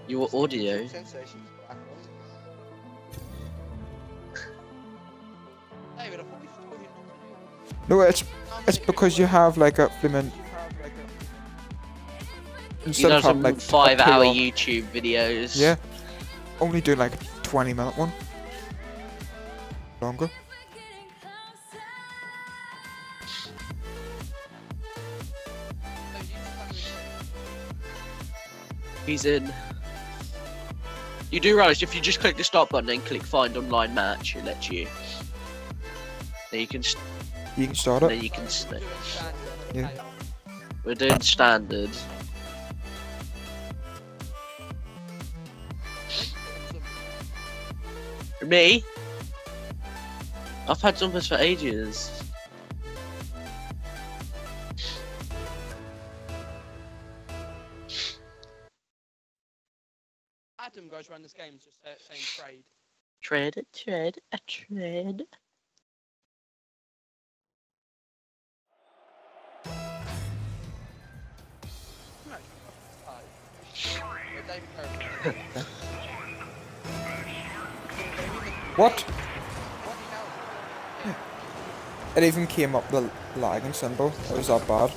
Your audio. Sensations back on. David, I thought we just told you not to do it. No, it's because you have like a flimin'. He Instead does of having some like 5-hour 2 YouTube videos. Yeah. Only do like a 20-minute one. Longer. He's in. You do realise if you just click the start button and click find online match, it lets you. Then you can. You can start it. Then you can. Yeah. We're doing standard. Me? I've had jumpers for ages. Adam goes around this game just saying trade. Trade, trade, a trade. What? It even came up the lagging symbol. It was that bad.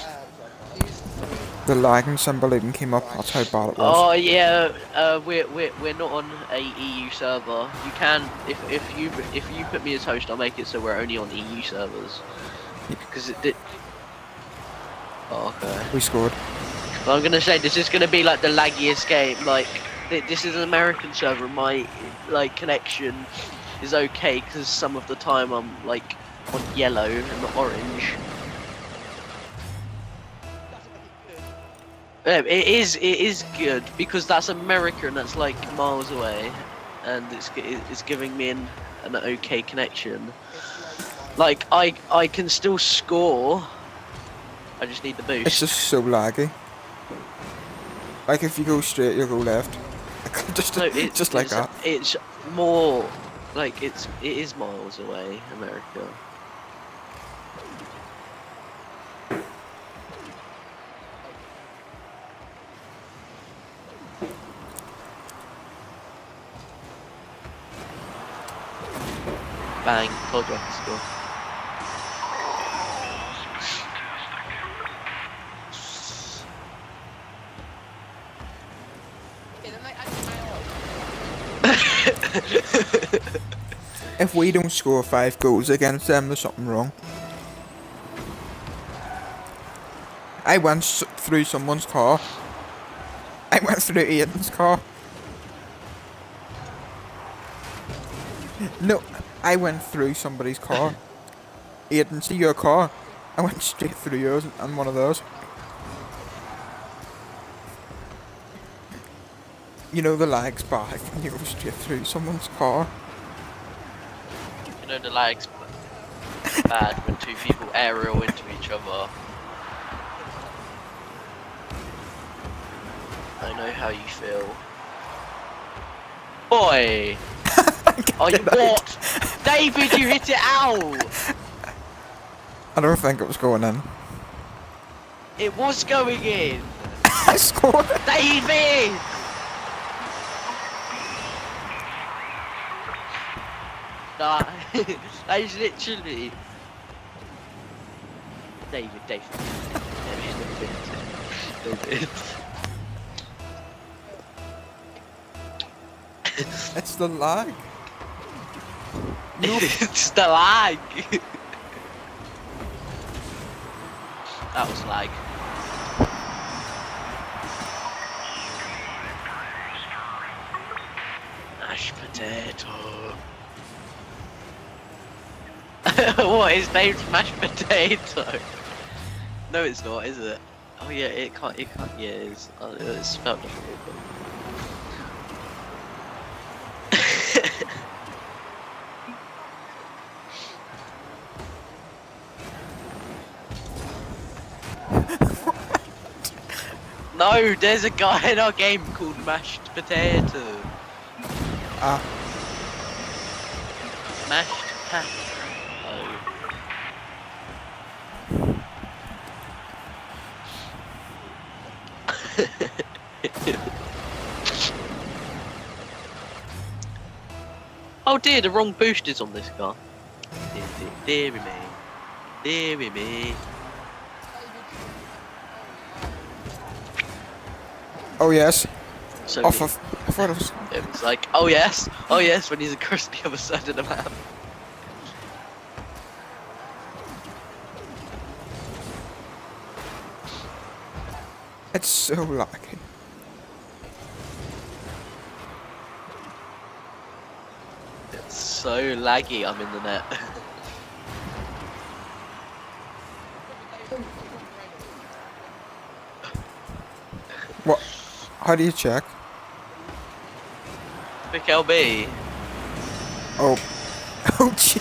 The lagging symbol even came up. That's how bad it was. Oh yeah, we're not on a EU server. You can if you put me as host, I'll make it so we're only on EU servers. Because it did. Oh, okay. We scored. Well, I'm gonna say this is gonna be like the laggiest game. Like this is an American server. My like connection is okay because some of the time I'm like on yellow and not orange. Yeah, it is good because that's America and that's like miles away, and it's giving me an okay connection. Like I can still score. I just need the boost. It's just so laggy. Like if you go straight, you go left. just No, just like that. It's more like it is miles away, America. Bang, told you I could score. If we don't score 5 goals against them, there's something wrong. I went through someone's car. I went through Aiden's car. No, I went through somebody's car. Aiden, see your car? I went straight through yours and one of those. You know the lag's bad when you go straight through someone's car. You know the lag's bad when two people aerial into each other. I know how you feel. Boy! Oh, you what? David, you hit it out! I don't think it was going in. It was going in! I scored it! David! Nah, that is literally... David. David. It's the lag. It's the lag. That was lag. Mashed potato. What? His name's mashed potato. No, it's not, is it? Oh yeah, it can't. Yeah, it is. Oh, it's spelled differently. No, there's a guy in our game called Mashed Potato. Ah. Mashed potato. Oh dear, the wrong boost is on this car. Dear me. Dear me. Oh yes. So Off of. I thought it was. it was like, oh yes, when he's across the other side of the map. It's so laggy. It's so laggy, I'm in the net. What? How do you check? Pick LB. Oh. Oh gee.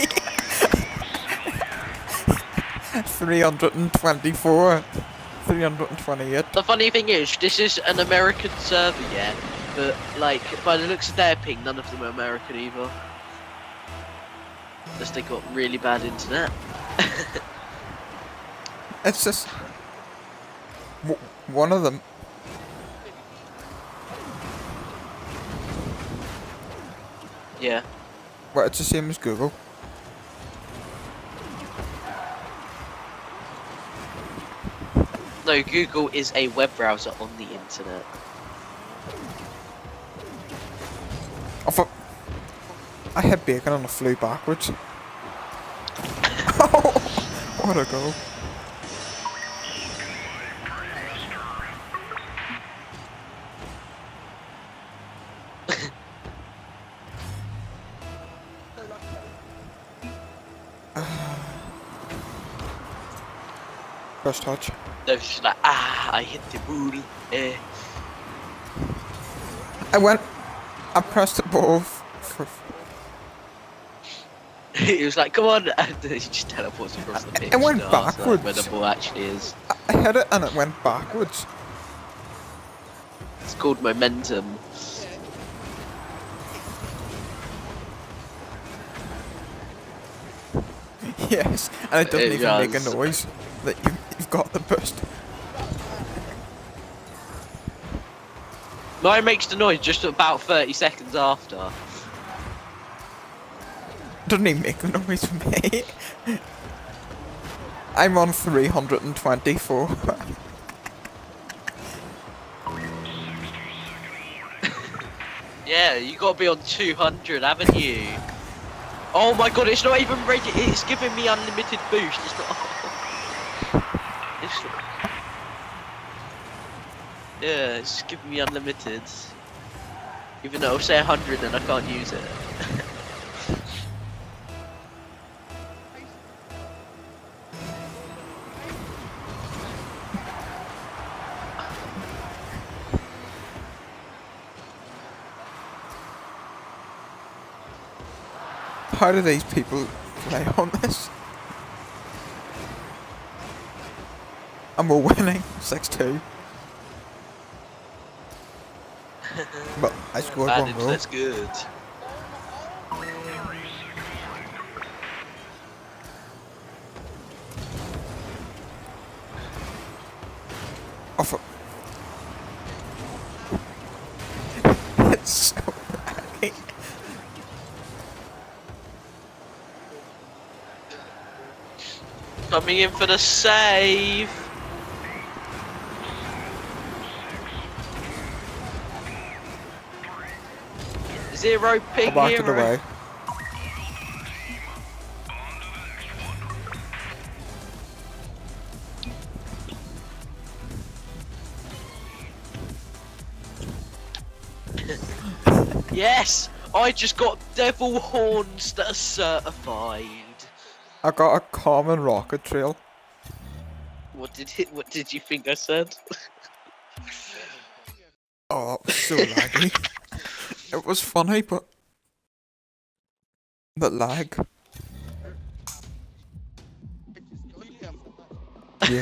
324. 328. The funny thing is, this is an American server, yeah, but like by the looks of their ping, none of them are American either. Unless they got really bad internet. It's just one of them. Yeah. Well, it's the same as Google. No, Google is a web browser on the internet. I thought I had bacon and I flew backwards. Oh, what a goal! First touch. They're just like, I hit the ball. I pressed the ball for He was like, come on, and he just teleports across the pitch. It went to backwards. where the ball actually is. I hit it and it went backwards. It's called momentum. Yes, and it doesn't It even make a does. noise that you've got the burst. Mine makes the noise just about 30 seconds after. Doesn't even make a noise for me. I'm on 324. Yeah, you gotta be on 200, haven't you? Oh my god, it's not even ready. It's giving me unlimited boost. It's not. It's... Yeah, it's giving me unlimited. Even though I'll say 100 and I can't use it. How do these people play on this? And we're winning 6-2. But I scored one goal. That's good. Off it. It's so laggy. Coming in for the save. Zero ping I backed it hero. away. Yes, I just got devil horns that are certified. I got a common rocket trail. What did you think I said? Oh, that was so laggy. It was funny, but the lag. Yeah.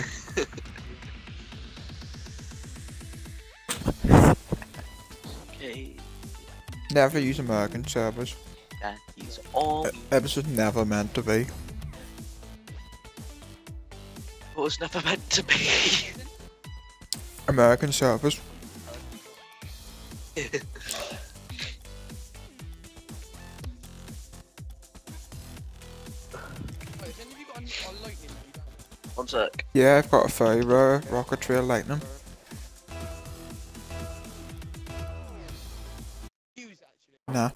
Okay, Never use American servers. that is all. It was just never meant to be. It was never meant to be. American servers. One sec. Yeah, I've got a fire rocket trail lightning. Use actually. Nah.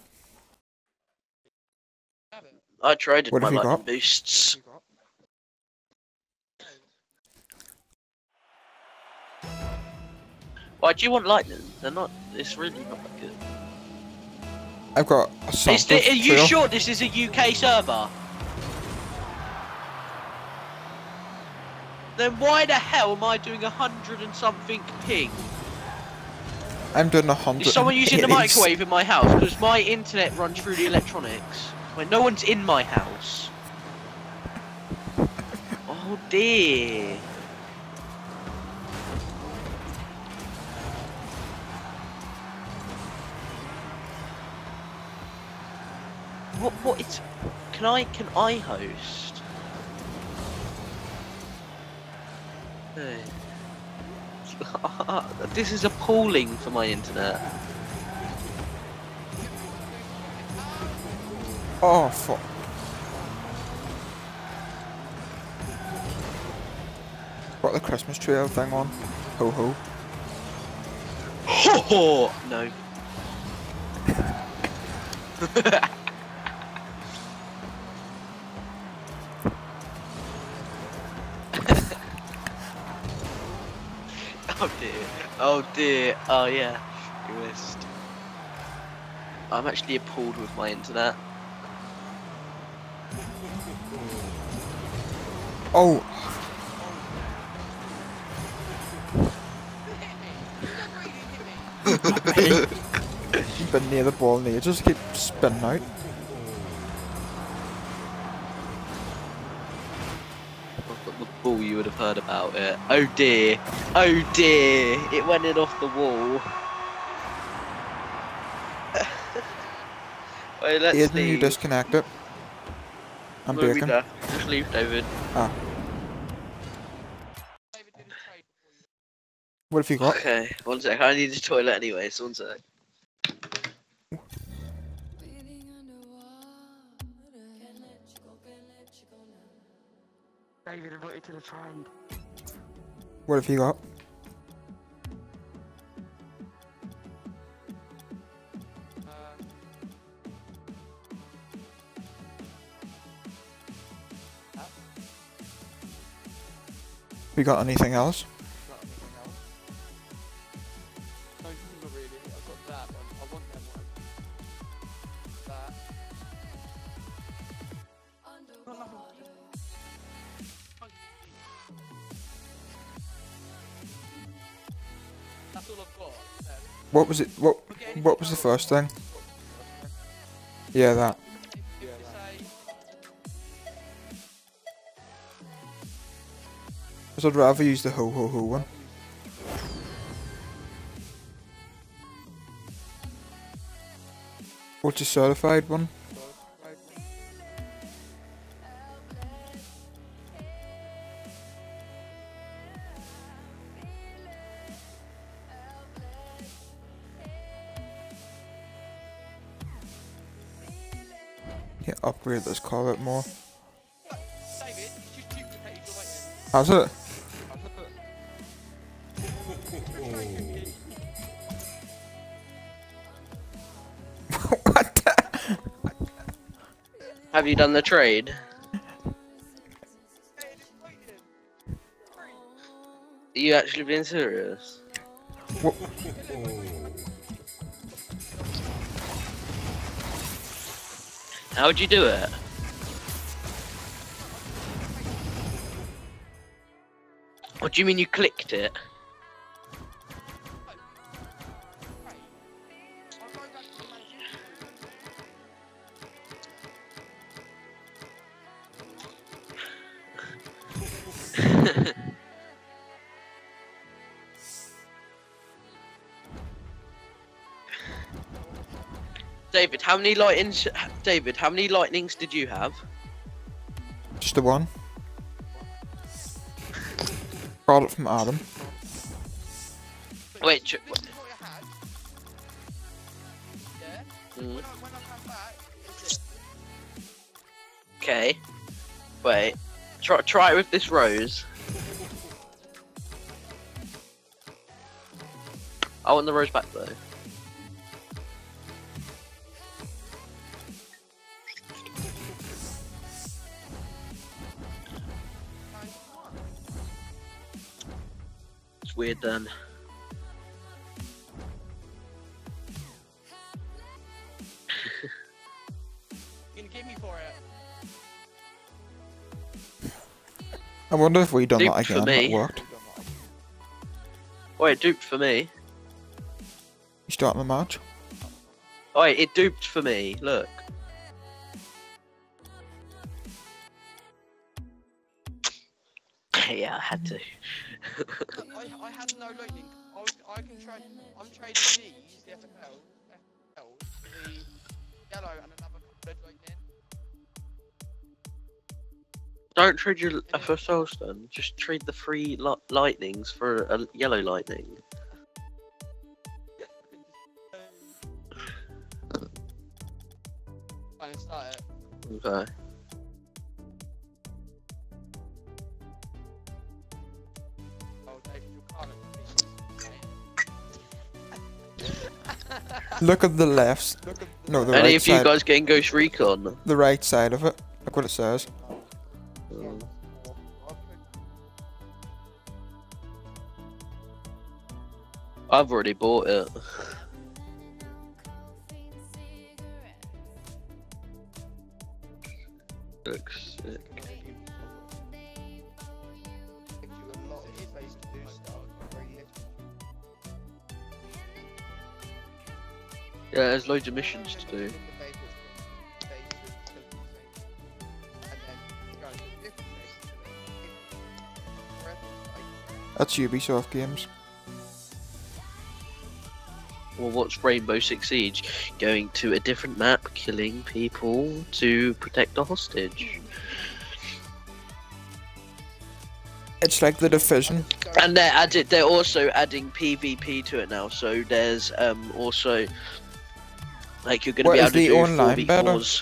Have it. I traded What my have you lightning got? boosts. You got? Why do you want lightning? They're not. It's really not that good. I've got a sample Are you trail. sure this is a UK server? Then why the hell am I doing 100 and something ping? I'm doing 100. Is someone using the microwave in my house? Because my internet runs through the electronics. When no one's in my house. Oh dear. What it's can I host? Hey. This is appalling for my internet. Oh, fuck. Got the Christmas trail thing on. Ho ho. Ho ho! No. Oh dear. Oh dear. Oh yeah. You missed. I'm actually appalled with my internet. Oh, you've been near the ball and you just keep spinning out. I've got the ball, you would have heard about it. Oh dear. Oh dear. It went in off the wall. Wait, let's Aiden, leave. you disconnect it. I'm We'll be baking. there. Just leave, David. Ah, David did a trade before you. what have you got? Okay, one sec. I need the toilet anyway, so one sec. David invited to the trade. What have you got? We got anything else? Got anything else? No, not really. I've got that, but I want them one. That. Got nothing. That's all I've got. What was it? What was the first thing? Yeah, that. If you say Because I'd rather use the ho ho ho one. What's a certified one? Yeah, upgrade this car a bit more. David, you just duplicated your lightning. Has it? What the? Have you done the trade? Are you actually being serious? What? How'd you do it? What do you mean you clicked it? David, how many lightnings? David, how many lightnings did you have? Just the one. Got it from Adam. Wait, This is what I had. Yeah? mm, When I come back, it's it. okay. Wait, try it with this rose. I want the rose back though. It's weird then. You're gonna give me for it. I wonder if we done that Duped for again. That me. worked. Wait, it duped for me. You starting the match? Oh, wait, it duped for me. Look. Yeah, I had to. I had no lightning. I can trade. I'm trading these, the FFL, the yellow and another red lightning. Don't trade your FSLs then. Just trade the free lightnings for a yellow lightning. Fine, start it. Okay. Oh, David, you can't. Look at the left. No, the Any right of you side. guys getting Ghost Recon? The right side of it. Look what it says. I've already bought it. Looks sick. Yeah, there's loads of missions to do. That's Ubisoft games. Well, what's Rainbow Six Siege? Going to a different map, killing people to protect a hostage. It's like the Division. And they're also adding PvP to it now. So there's also like you're gonna What, be is able to the do online better? 4v4s.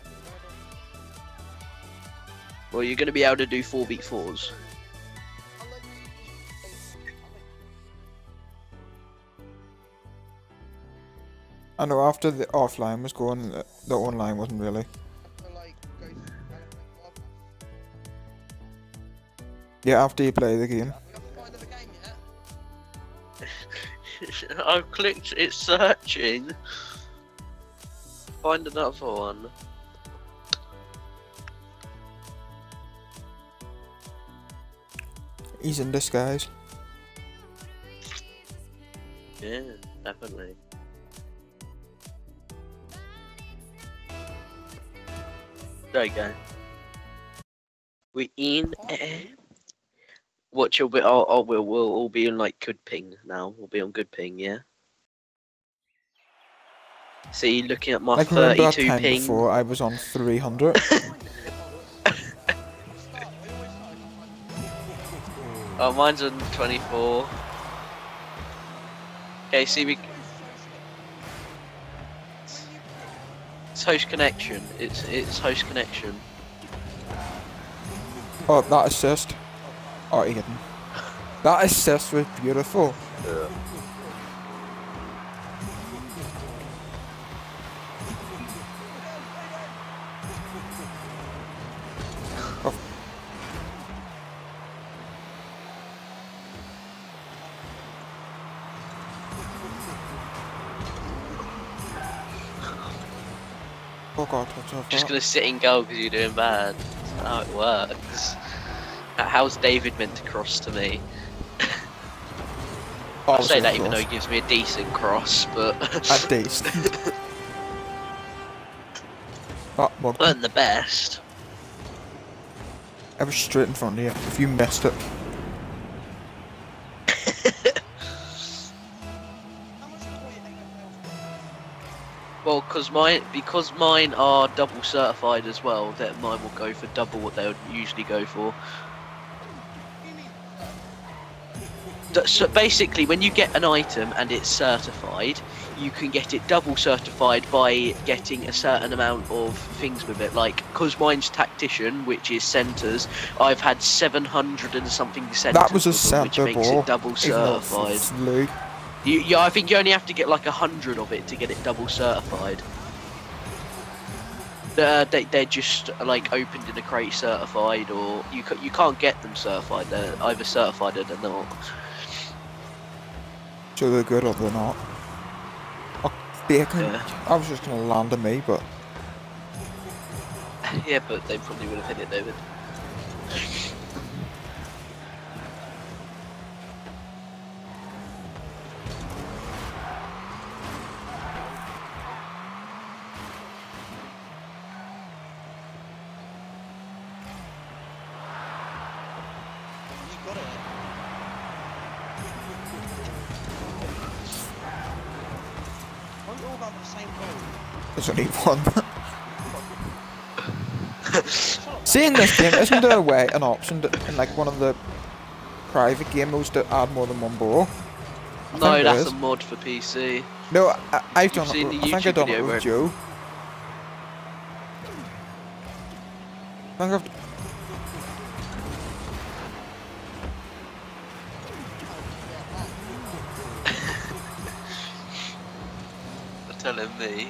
Well, you're gonna be able to do 4v4s. I know after the offline was going, the online wasn't really. Yeah, after you play the game. I've clicked, it's searching. Find another one. He's in disguise. Yeah, definitely. There you go. We in air. Watch your bit. We'll all be on like good ping now. We'll be on good ping, yeah. See, looking at my Like remember that 32 time ping. before I was on 300? Oh, mine's on 24. Okay, see we. It's host connection. It's host connection. Oh, that assist. Oh, Eden. That assist was beautiful. Yeah. Oh god, touch off Just that. gonna sit in goal because you're doing bad. That's how it works. How's David meant to cross to me? Oh, I say that same even though cross. he gives me a decent cross, but At least. That one. wasn't the best. I was straight in front of you. If you missed it. Well, because mine are double certified as well, that mine will go for double what they would usually go for. So basically, when you get an item and it's certified, you can get it double certified by getting a certain amount of things with it. Like, because mine's tactician, which is centres, I've had 700 and something centres. That was a with them, which centre makes ball. it double Even though it certified. flew. Yeah, I think you only have to get like 100 of it to get it double certified. They're just like opened in a crate certified, or you can't get them certified. They're either certified or they're not. So they're good or they're not. Oh, Bacon. Yeah. I was just gonna land on me, but Yeah, but they probably would have hit it, David. You got it. Why don't we all go for the same goal? there's only one. See, in this game, isn't there a way, an option to, in like one of the private game modes to add more than one ball? I No, think there that's is. a mod for PC. No, I've done seen it. the I think YouTube I've done video it where with it- Joe. I think I've. You're telling me.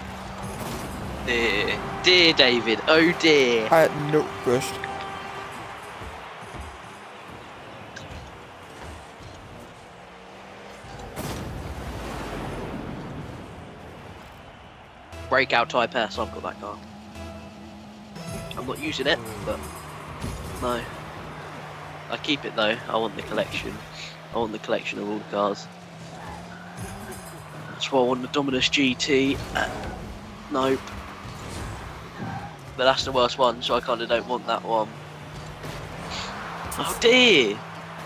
Dear David, oh dear. I had no burst. Breakout Type S, I've got that car. I'm not using it, but no. I keep it though, I want the collection. I want the collection of all the cars. That's why I want the Dominus GT. Nope. But that's the worst one, so I kind of don't want that one. Oh dear!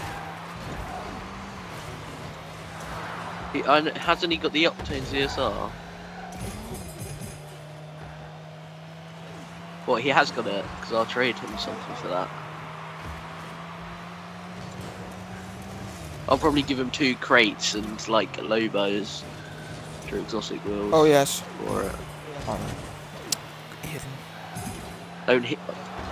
Hasn't he got the Octane ZSR? Well, he has got it, because I'll trade him something for that. I'll probably give him 2 crates and, like, Lobos. For exotic wheels. Oh yes. For it. Oh, hit him. Don't hit.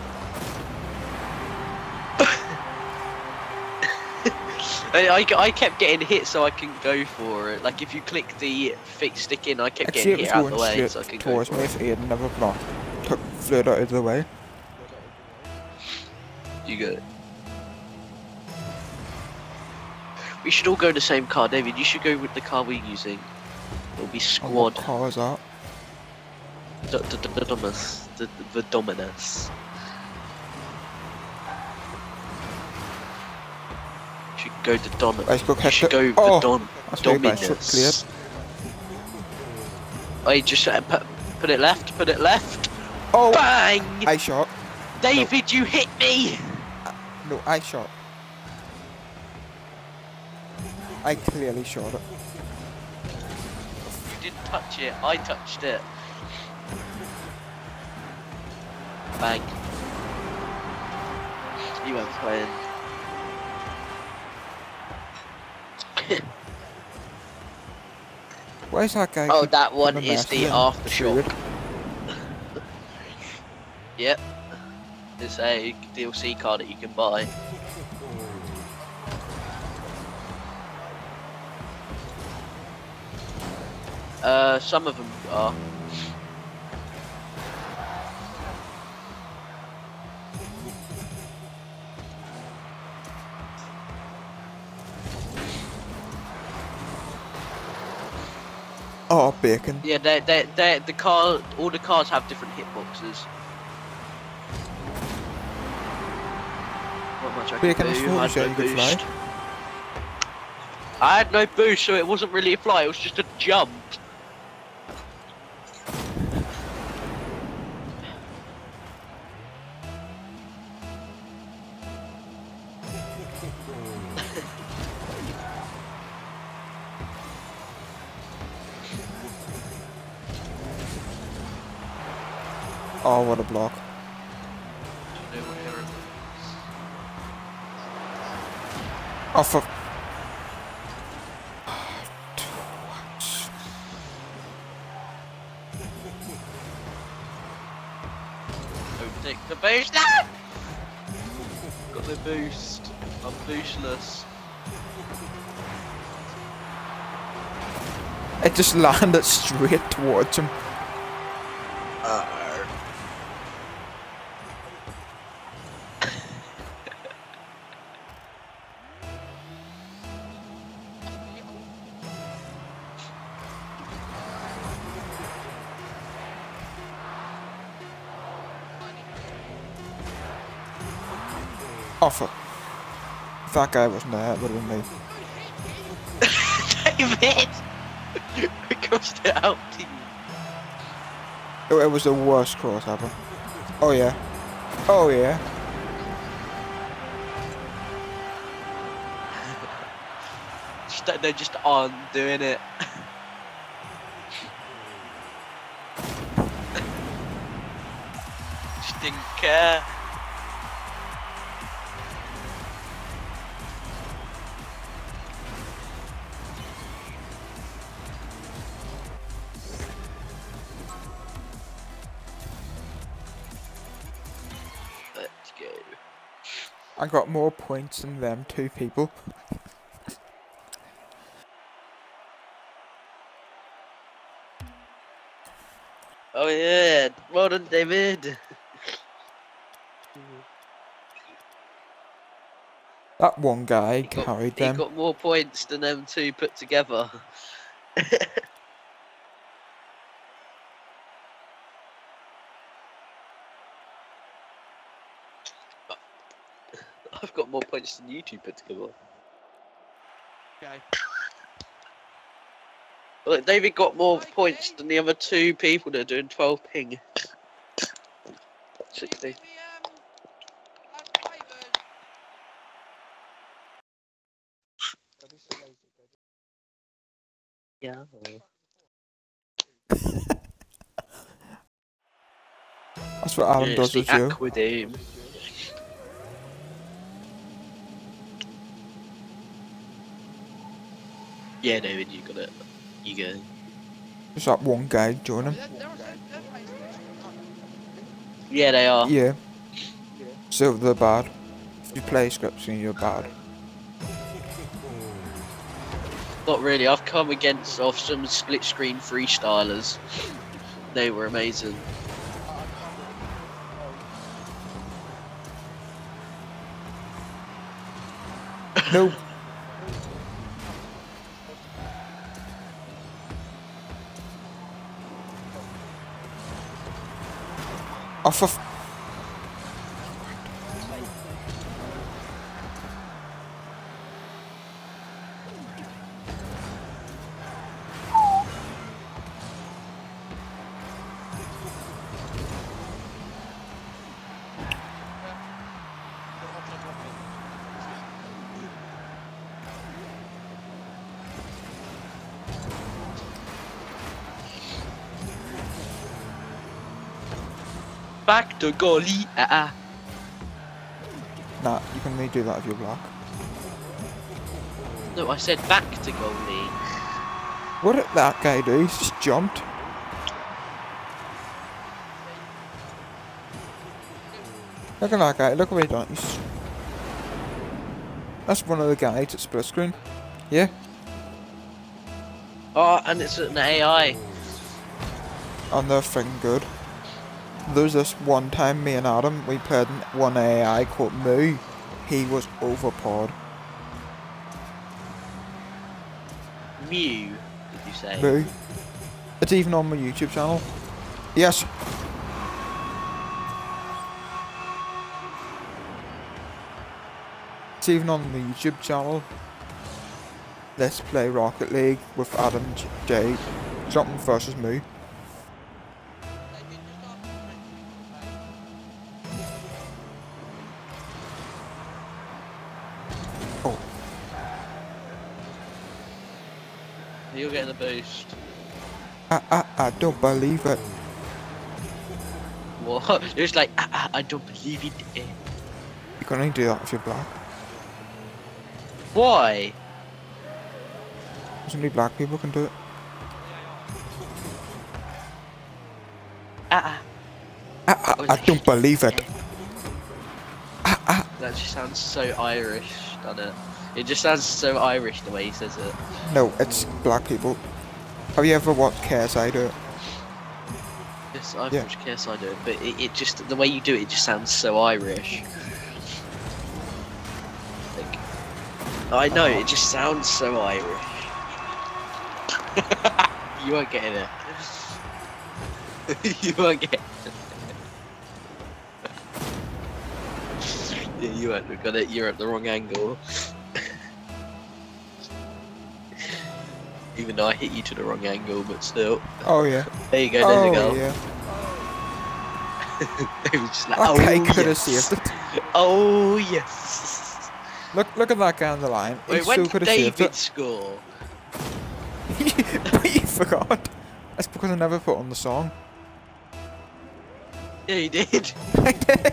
I kept getting hit so I can go for it. Like if you click the fixed stick in, I kept Actually, getting it hit was out of the going way straight so I could go towards for me it. if Aiden never blocked. Flew it out of the way. You go. We should all go the same car, David. You should go with the car we're using. It'll be And what squad. car is that? The Dominus. The Dominus. You should go to Don. Let's go You catch should it. go with Oh, the Don. that's very bad. Dominus. I just put it left. Put it left. Oh, Bang! I shot. David, you hit me. No, I shot. I clearly shot it. You didn't touch it. I touched it. Bang. You weren't playing. Where's that guy? Oh, keep that one putting is a the message in? aftershock. Yep. It's a DLC card that you can buy. Some of them are. Oh, bacon. Yeah, they're the car. All the cars have different hitboxes. Not much I Bacon, can I do. thought I you said had you no could fly. boost. I had no boost, so it wasn't really a fly. It was just a jump. Oh, what a block. Oh, for... Don't take the boost. No! Got the boost. I'm boostless. It just landed straight towards him. Oh fuck. If that guy wasn't there, it would have been me. David! I crossed it out to you. Oh, it was the worst cross ever. Oh yeah. Oh yeah. They're just on doing it. Just didn't care. Let's go. I got more points than them two people. Oh yeah, well done, David. That one guy He got, carried he them. got more points than them two put together. I've got more points than you two put together. Okay. Look, David got more points than the other two people that are doing 12 ping. Can you give me favours? Don't be so lazy, Yeah. That's what Adam It's does the with you. Aquadome. Yeah, David, you got it. You go. Just that one guy joining him. Yeah, they are. Yeah. So they're bad. If you play scripts and you're bad. Not really. I've come against off some split screen freestylers. They were amazing. No. Oh, for Back to goalie. Nah, you can only do that if you're black. No, I said back to goalie. What did that guy do? He just jumped. Look at that guy, look what he done. That's one of the guys at split screen. Yeah. Oh, and it's an AI. And they're freaking good. There's this one time me and Adam, we played one AI called Moo. He was overpowered. Mew, did you say? Moo. It's even on my YouTube channel. Yes. It's even on the YouTube channel. Let's play Rocket League with Adam J. Something versus Moo. Oh. You're getting a boost. I don't believe it. What? It was like, I don't believe it. You can only do that if you're black. Why? Because only black people can do it. I don't believe it. That just sounds so Irish, doesn't it? It just sounds so Irish the way he says it. No, it's black people. Have you ever watched KSI do it? Yes, I've Yeah. watched KSI do it, but it just, the way you do it just sounds so Irish. Like, I know, it just sounds so Irish. You weren't getting it. You weren't getting it. Yeah, you weren't got it, you're at the wrong angle. Even though I hit you to the wrong angle, but still. Oh yeah. There you go, there's a goal. yeah. It was just like, That guy could have yes. saved it. Oh yes. Look at that guy on the line. He Wait, when so did could have saved David it. score? But you forgot. That's because I never put on the song. Yeah, he did. I did.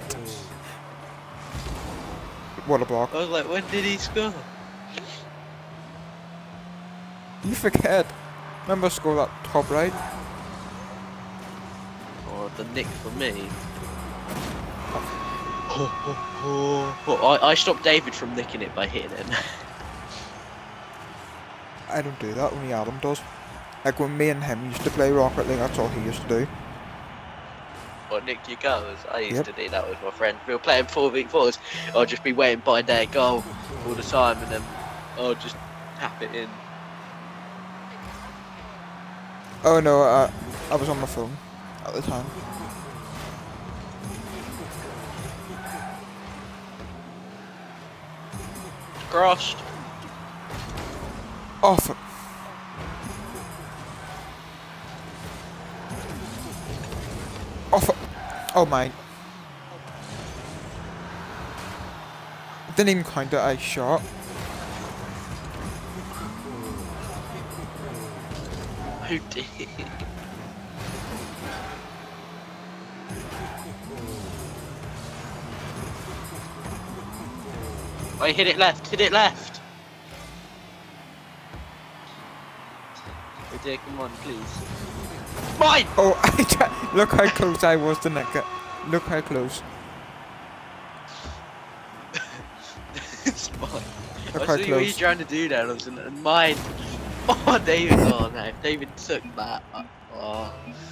What a block. I was like, when did he score? You forget. Remember score that top right? Oh, the nick for me. I stopped David from nicking it by hitting it. I don't do that, only Adam does. Like when me and him used to play Rocket League, that's all he used to do. Or nick your goals. I used Yep. to do that with my friend. We were playing 4v4s. I'd just be waiting by their goal all the time, and then I'd just tap it in. Oh no, I was on my phone at the time. Crossed. Oh, fuck. Oh, fuck. Oh my. Didn't even count that I shot. Who did? I hit it left, hit it left. Okay, come on, please. Mine! Oh, look how close I was to nick it. Look how close. It's mine. Look I how see what you're close. trying to do there, and mine. Oh, David. Oh no, David took that. Oh.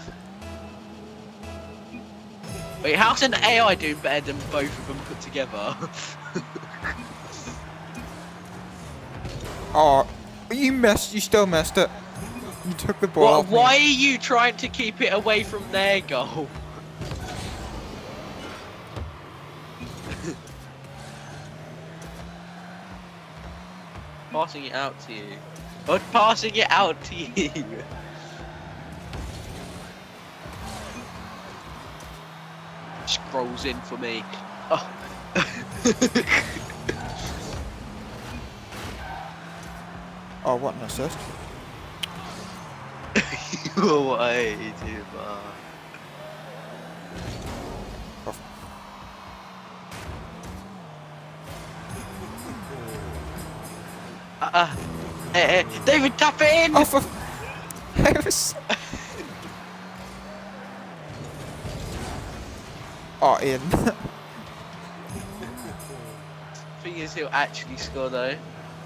Wait, how's an AI doing better than both of them put together? Oh, you missed. You still missed it. You took the ball off me. Why are you trying to keep it away from their goal? Passing it out to you. I'm passing it out to you. Scrolls in for me. Oh. Oh, what an assist. You're way too far. Hey, David, tap it in! Oh, for... I was... Oh, in. Thing is, he'll actually score though.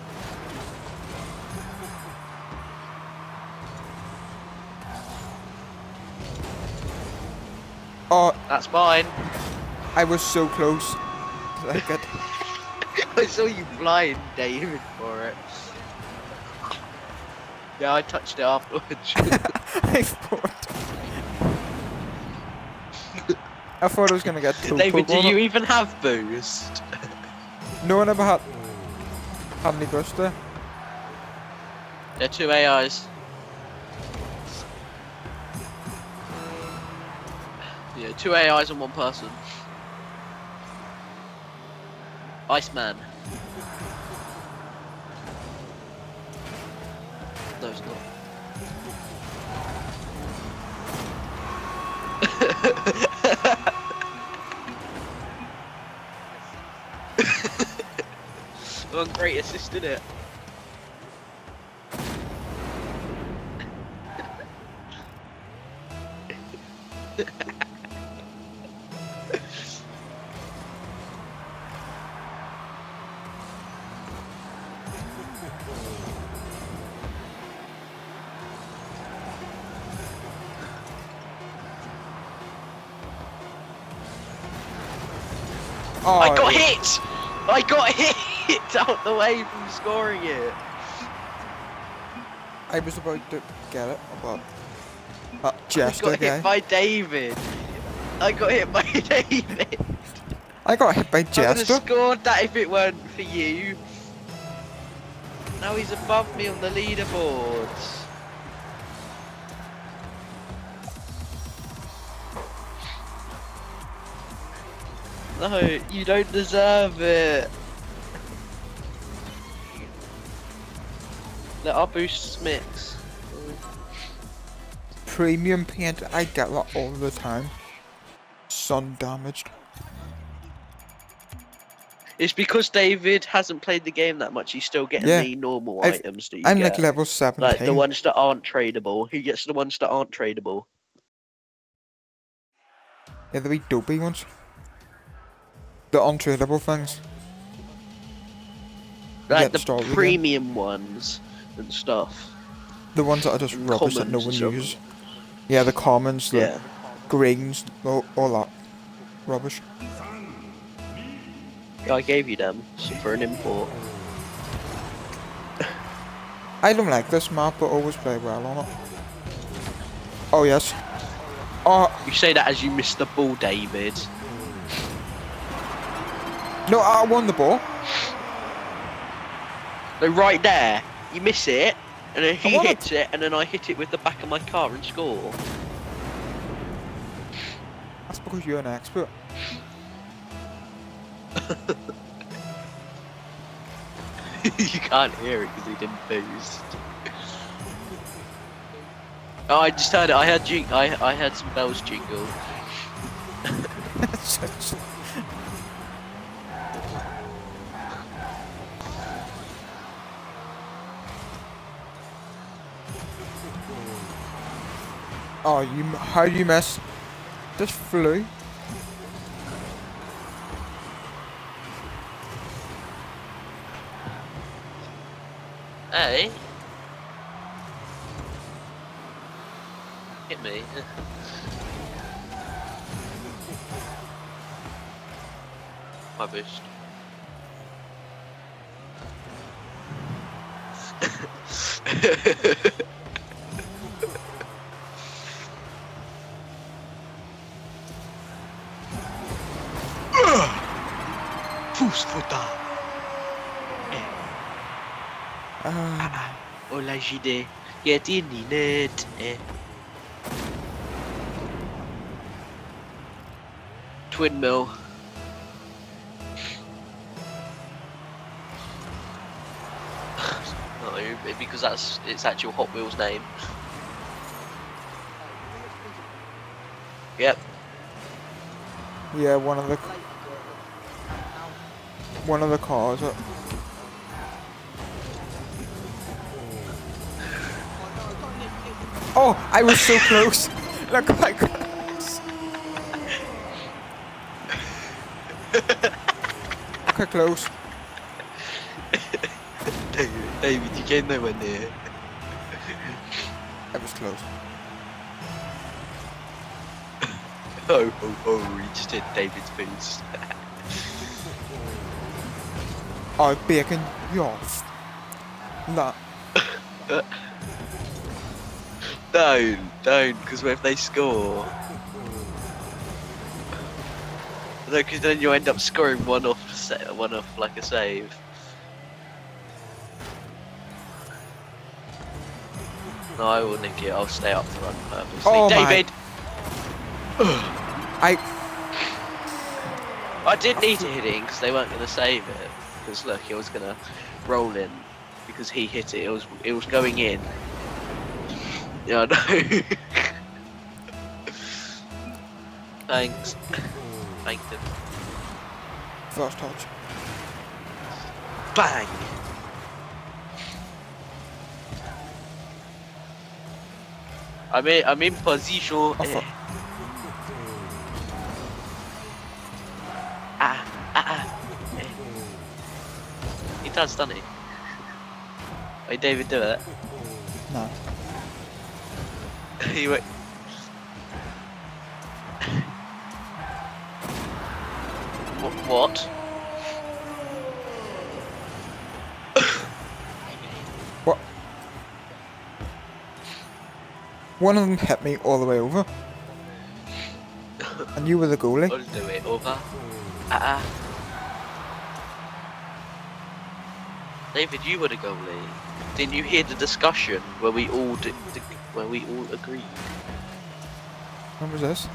Oh, That's mine. I was so close. Like it. I saw you blind, David, for it. Yeah, I touched it afterwards. I thought... I thought I was gonna get two David, do poke on you it. even have boost? No one ever had any boost there. They're two AIs. Yeah, two AIs and one person. Iceman. No, it's not. One great assist, did it? Oh, I got hit! I got hit out the way from scoring it. I was about to get it, but I Jester got guy. hit by David. I got hit by David. I got hit by I would have Jester. scored that if it weren't for you. Now he's above me on the leaderboards. No, you don't deserve it. Let our boost mix. Premium paint, I get that all the time. Sun damaged. It's because David hasn't played the game that much. He's still getting Yeah, the normal I've- items that you I'm get. like level 17. Like the ones that aren't tradable. He gets the ones that aren't tradable. Yeah, the wee dopey ones. The untradeable things. Like Get the started again. premium ones and stuff. The ones that are just rubbish that no Commons one and stuff. uses. Yeah, the commons, the Yeah. greens, all that rubbish. Yeah, I gave you them for an import. I don't like this map, but always play well on it. Oh yes. Oh You say that as you missed the ball, David. no, I won the ball. No, right there. You miss it, and then he won it. hits it, and then I hit it with the back of my car and score. That's because you're an expert. You can't hear it because he didn't boost. Oh, I just heard it. I heard some bells jingle. Oh, how you miss? Just flew. Hey. Hit me. My boost. Fußfutter. Hola JD. Get in the net. Twin mill. No, because that's its actual Hot Wheels name. Yep. Yeah, one of the cars. Oh, I was so close. Look, I close. Look how close. David, you came nowhere near. I was close. Oh, you just hit David's boost. Oh, bacon, you off. Nah. Don't, because if they score... No, because then you end up scoring one off like a save. No, I will nick it. I'll stay up to run purposely. Oh, David! I did need to hit it because they weren't going to save it. Because look, it was going to roll in because he hit it. It was going in. Yeah, I know. Thanks. Thank you. First touch. Bang! I'm in position. Oh, fuck. He does, doesn't he? Wait, David, do it. No. He went. What? What? One of them hit me all the way over. And you were the goalie. All the way over. David, you were the goalie. Didn't you hear the discussion where we all agreed? When was this?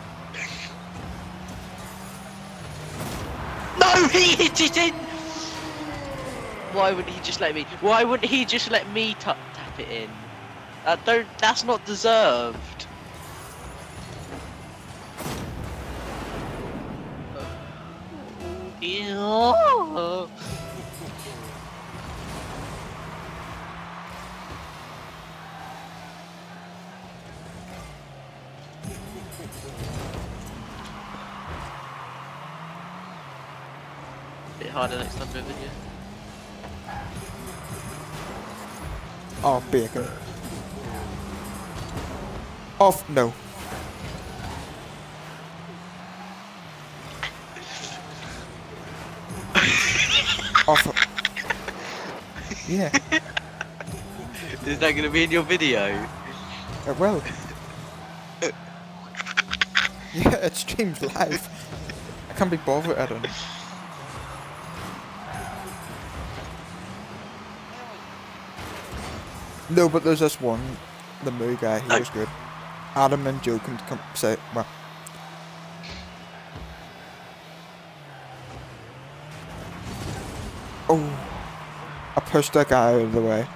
No, he hit it in. Why wouldn't he just let me? Why wouldn't he just let me tap it in? That's not deserved. Yeah. Bit harder next time doing video. Oh, bacon. Off, no. Off. Yeah. Is that gonna be in your video? It will. Yeah, it streams live. I can't be bothered, Adam. No, but there's this one, the Moo guy, he was good. Adam and Joe can come say, well. Oh, I pushed that guy out of the way.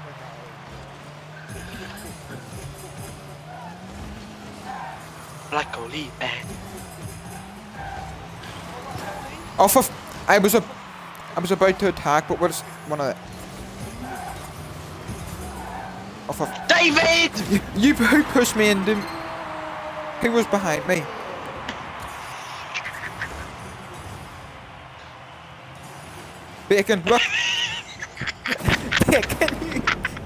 Black goalie, Off of, I was about to attack, but what's one of the... Off of... David! You who pushed me into... Who was behind me? Bacon, look! Bacon!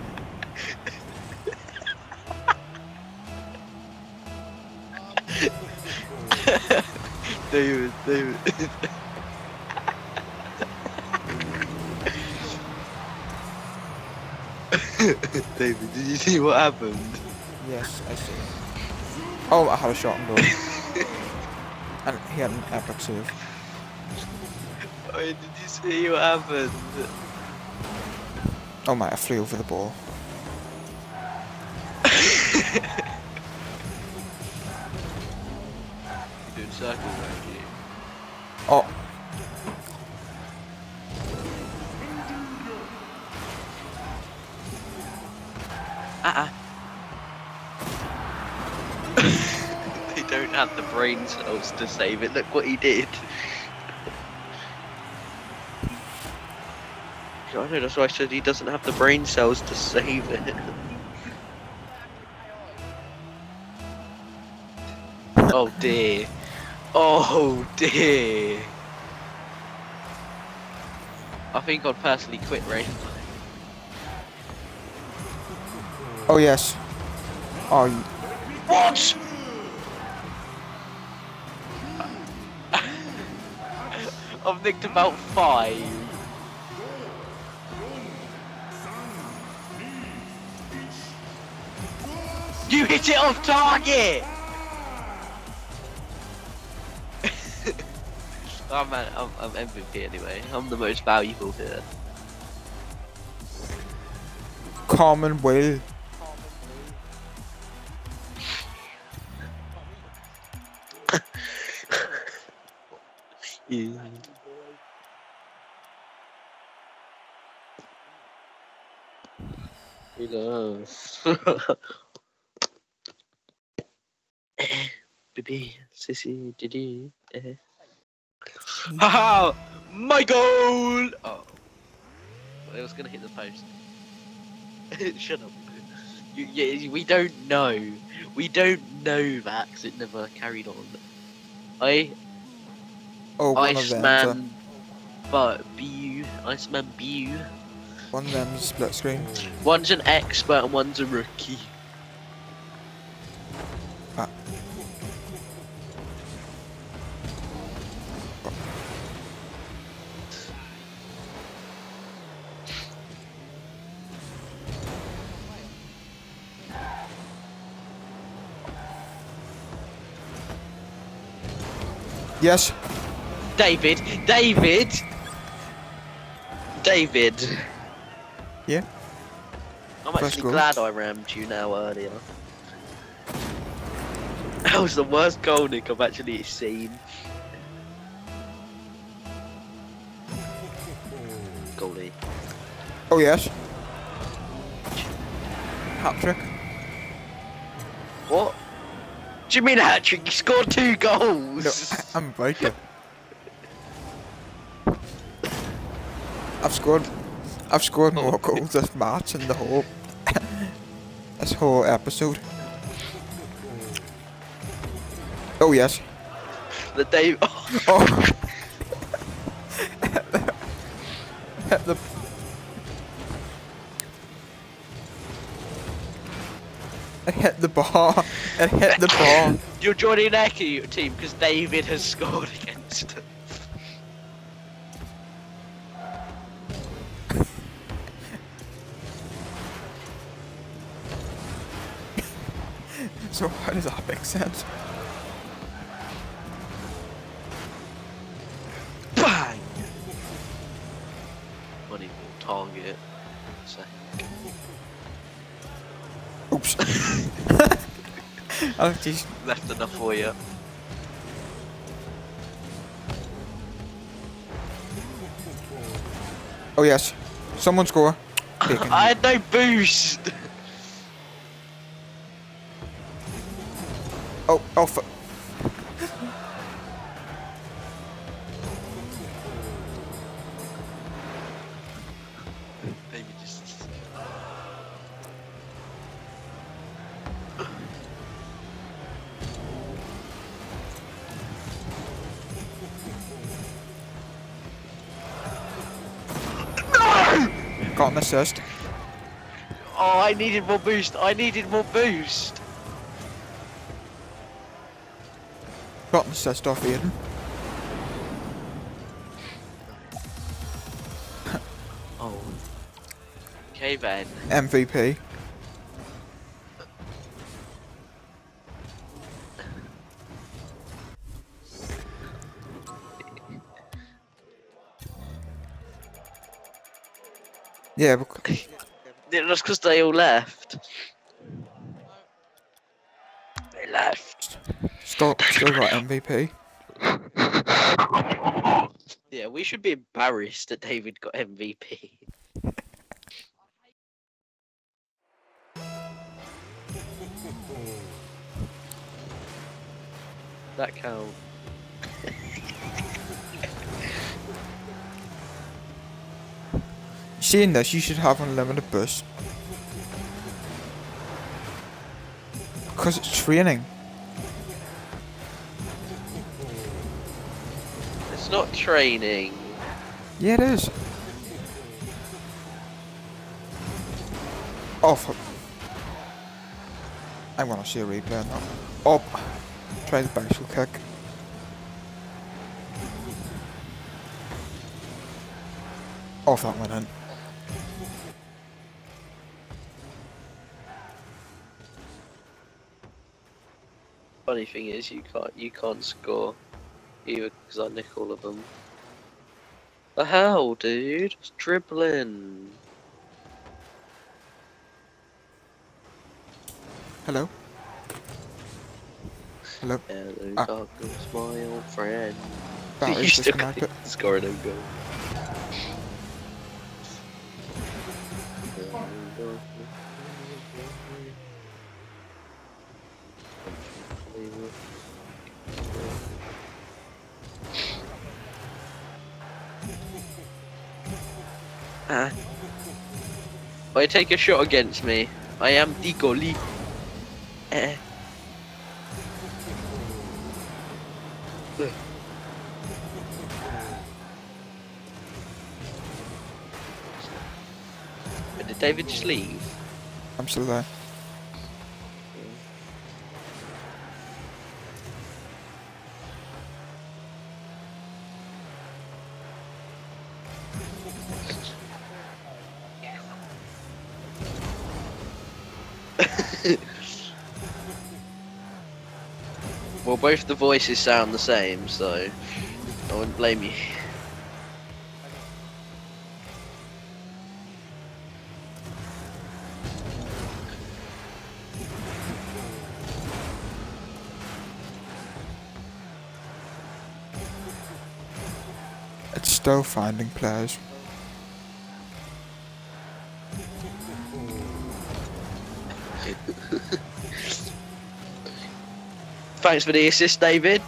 David. David, did you see what happened? Yes, I see. Oh, I had a shot on goal. And he had an epic save. Oh, did you see what happened? Oh my, I flew over the ball. You're doing circles around you. Oh. They don't have the brain cells to save it. Look what he did. I know, that's why I said he doesn't have the brain cells to save it. Oh dear. Oh dear. I think I'd personally quit Rainbow. Oh yes. Oh. What? I've nicked about 5. You hit it off target! Oh man, I'm MVP anyway. I'm the most valuable here. Common will. Yeah. Who knows? Baby, sissy, diddy. Haha! My goal! Oh. It was gonna hit the post. Shut up. We don't know. We don't know that 'cause it never carried on. Oh, one of them. Iceman, but Bu. Iceman Bu. One of them's split screen. One's an expert and one's a rookie. Ah. Yes. David. Yeah. I'm First actually goal. glad I rammed you now earlier. That was the worst goal nick I've actually seen. Goalie. Oh yes. Hat trick. What? Do you mean a hat trick? You scored 2 goals. No, I'm about to. I've scored more goals this match in the whole this whole episode. Oh yes. The day. Oh. Hit the. It hit the bar. It hit the bar. You're joining an Echo team because David has scored against them. So how does that make sense? Bang! Money ball target. So. Oops. Oh jeez. Left enough for you. Oh yes. Someone score. Bacon. I had no boost. Oh fuck. Maybe just. Got an assist. Oh, I needed more boost. Got an assist off Aiden. Oh. Okay then. MVP. Yeah, That's because they all left. They left. still got MVP. Yeah, we should be embarrassed that David got MVP. That count. Seeing this, you should have unlimited boost. Because it's training. It's not training. Yeah, it is. Oh, fuck. I want to see a replay on that. Oh, try the bicycle kick. Oh, that went in. Funny thing is, you can't score either because I nick all of them. The hell, dude? It's dribbling. Hello? Hello? Hello, Ah. darkness, my old friend. That You is still disconnected. can't score an own goal. Why take a shot against me? I am the goalie. Did David just leave? I'm still there. Well, both the voices sound the same, so I wouldn't blame you. It's still finding players. Thanks for the assist, David.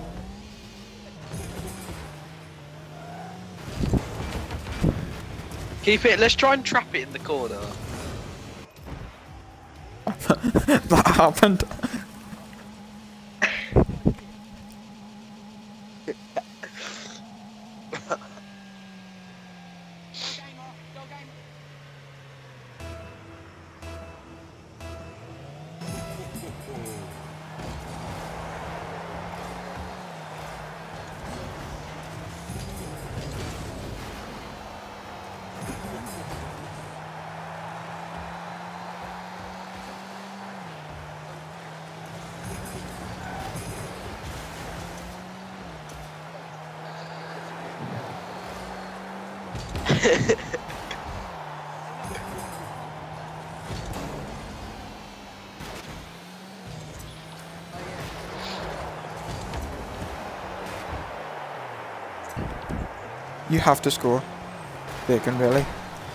Keep it. Let's try and trap it in the corner. That happened. You have to score. Bacon, really.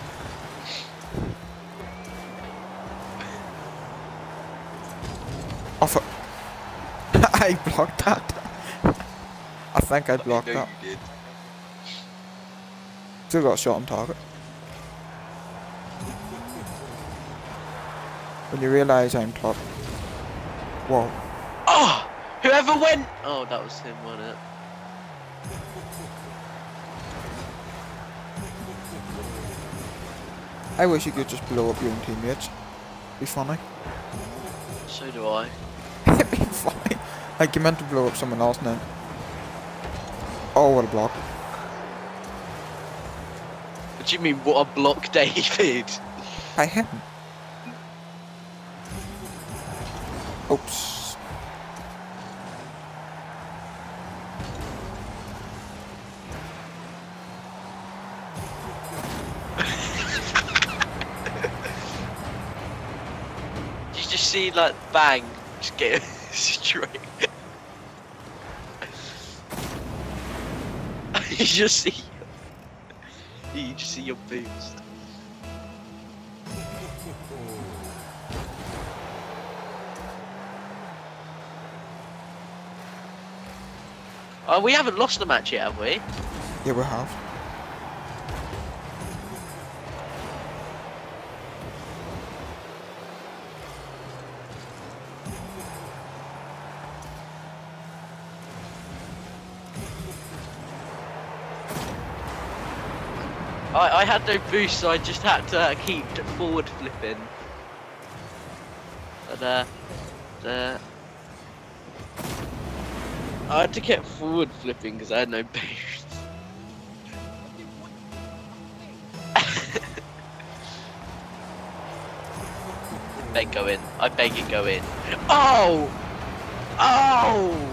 Off it. I blocked that. I think I blocked that. You did. Still got a shot on target. When you realise I'm top. Whoa. Oh! Whoever went. Oh, that was him, wasn't it? I wish you could just blow up your own teammates. Be funny. So do I. It'd be funny. Like you meant to blow up someone else now. Oh, what a block. What do you mean, what a block, David? I hit him. Oops. You just see, like, bang, just get straight. You just see your boost. Oh, we haven't lost the match yet, have we? Yeah, we have. I had no boost, so I just had to keep forward flipping. And I had to keep forward flipping because I had no boost. Beg go in. I beg it go in. Oh! Oh!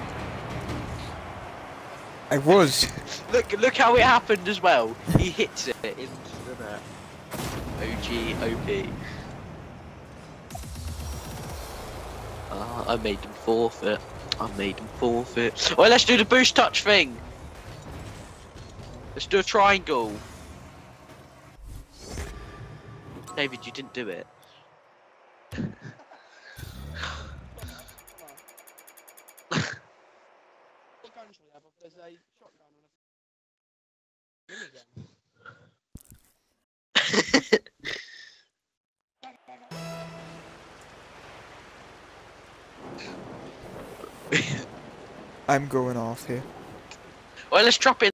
I was. Look how it happened as well. He hits it into the net. OG OP. I made him forfeit. I made him forfeit. Well, let's do the boost touch thing. Let's do a triangle. David, you didn't do it. There's a shotgun and I'm going off here. Well, let's drop it.